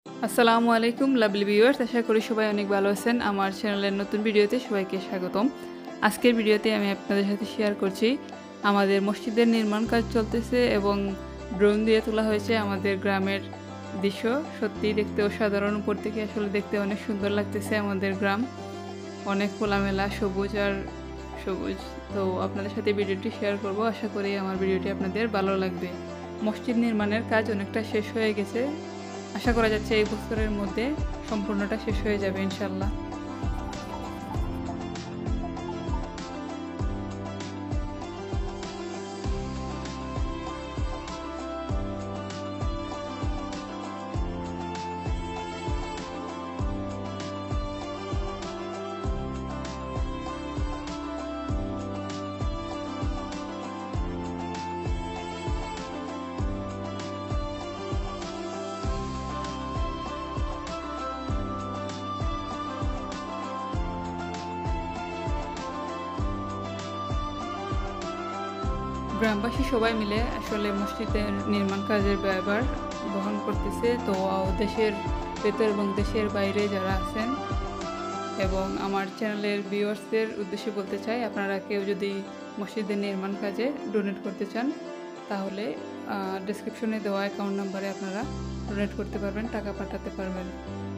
আসসালামু আলাইকুম lovely viewers, আশা করি সবাই অনেক ভালো আছেন। আমার চ্যানেলের নতুন ভিডিওতে সবাইকে স্বাগতম। আজকের ভিডিওতে আমি আপনাদের সাথে শেয়ার করছি আমাদের মসজিদের নির্মাণ কাজ চলতেছে এবং ড্রোন দিয়ে তোলা হয়েছে আমাদের গ্রামের দৃশ্য। সত্যি দেখতে অসাধারণ, উপর থেকে আসলে দেখতে অনেক সুন্দর লাগতেছে। আমাদের গ্রাম অনেক খোলামেলা, সবুজ আর সবুজ। তো আপনাদের সাথে ভিডিওটি শেয়ার করব, আশা করি আমার ভিডিওটি আপনাদের ভালো লাগবে। মসজিদ নির্মাণের কাজ অনেকটা শেষ হয়ে গেছে, আশা করা যাচ্ছে এই বছরের মধ্যে সম্পূর্ণটা শেষ হয়ে যাবে ইনশাল্লাহ। গ্রামবাসী সবাই মিলে আসলে মসজিদের নির্মাণ কাজের ব্যয়ভার বহন করতেছে। তো দেশের ভেতর এবং দেশের বাইরে যারা আছেন এবং আমার চ্যানেলের ভিউয়ার্সদের উদ্দেশ্যে বলতে চাই, আপনারা কেউ যদি মসজিদের নির্মাণ কাজে ডোনেট করতে চান তাহলে ডেসক্রিপশনে দেওয়া অ্যাকাউন্ট নাম্বারে আপনারা ডোনেট করতে পারবেন, টাকা পাঠাতে পারবেন।